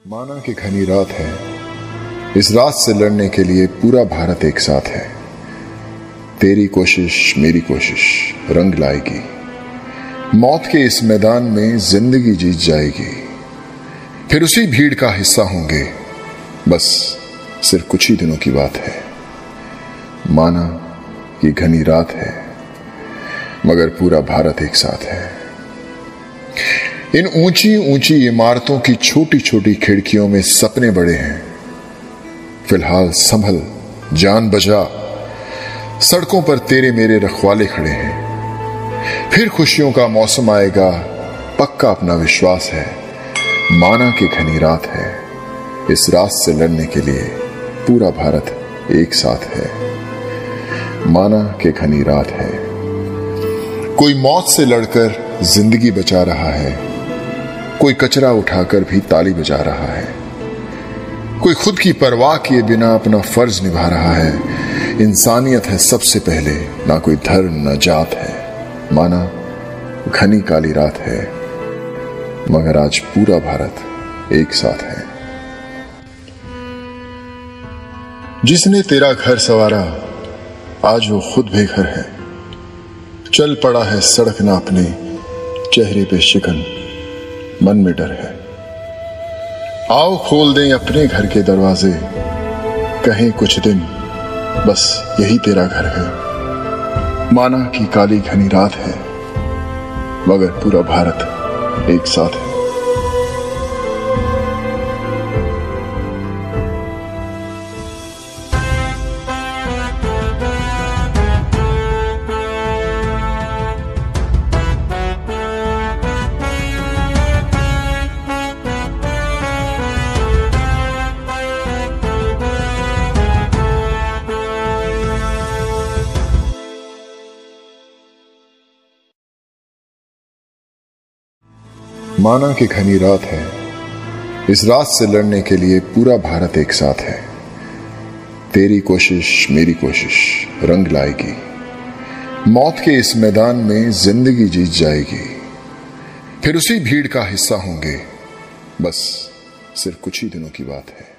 माना कि घनी रात है, इस रात से लड़ने के लिए पूरा भारत एक साथ है। तेरी कोशिश मेरी कोशिश रंग लाएगी, मौत के इस मैदान में जिंदगी जीत जाएगी। फिर उसी भीड़ का हिस्सा होंगे, बस सिर्फ कुछ ही दिनों की बात है। माना कि घनी रात है, मगर पूरा भारत एक साथ है। इन ऊंची ऊंची इमारतों की छोटी छोटी खिड़कियों में सपने बड़े हैं। फिलहाल संभल, जान बचा, सड़कों पर तेरे मेरे रखवाले खड़े हैं। फिर खुशियों का मौसम आएगा, पक्का अपना विश्वास है। माना कि घनी रात है, इस रात से लड़ने के लिए पूरा भारत एक साथ है। माना कि घनी रात है, कोई मौत से लड़कर जिंदगी बचा रहा है, कोई कचरा उठाकर भी ताली बजा रहा है, कोई खुद की परवाह किए बिना अपना फर्ज निभा रहा है। इंसानियत है सबसे पहले, ना कोई धर्म ना जात है। माना घनी काली रात है, मगर आज पूरा भारत एक साथ है। जिसने तेरा घर संवारा, आज वो खुद बेघर है। चल पड़ा है सड़क नापने, चेहरे पे शिकन, मन में डर है। आओ खोल दें अपने घर के दरवाजे, कहें कुछ दिन बस यही तेरा घर है। माना कि काली घनी रात है, मगर पूरा भारत एक साथ है। माना कि घनी रात है, इस रात से लड़ने के लिए पूरा भारत एक साथ है। तेरी कोशिश मेरी कोशिश रंग लाएगी, मौत के इस मैदान में जिंदगी जीत जाएगी। फिर उसी भीड़ का हिस्सा होंगे, बस सिर्फ कुछ ही दिनों की बात है।